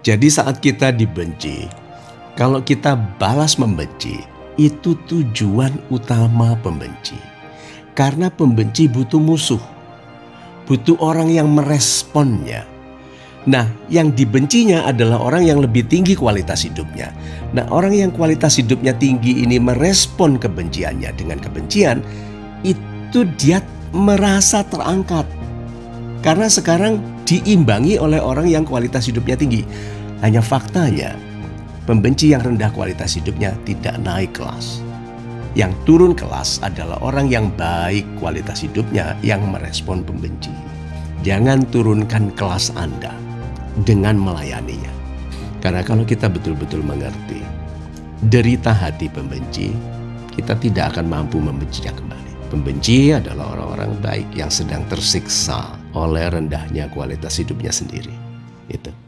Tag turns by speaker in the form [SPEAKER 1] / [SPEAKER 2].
[SPEAKER 1] Jadi saat kita dibenci, kalau kita balas membenci, itu tujuan utama pembenci. Karena pembenci butuh musuh, butuh orang yang meresponnya. Nah, yang dibencinya adalah orang yang lebih tinggi kualitas hidupnya. Nah, orang yang kualitas hidupnya tinggi ini merespon kebenciannya dengan kebencian, itu dia merasa terangkat. Karena sekarang diimbangi oleh orang yang kualitas hidupnya tinggi. Hanya faktanya, pembenci yang rendah kualitas hidupnya tidak naik kelas. Yang turun kelas adalah orang yang baik kualitas hidupnya yang merespon pembenci. Jangan turunkan kelas Anda dengan melayaninya. Karena kalau kita betul-betul mengerti derita hati pembenci, kita tidak akan mampu membencinya kembali. Pembenci adalah orang-orang baik yang sedang tersiksa oleh rendahnya kualitas hidupnya sendiri. Itu.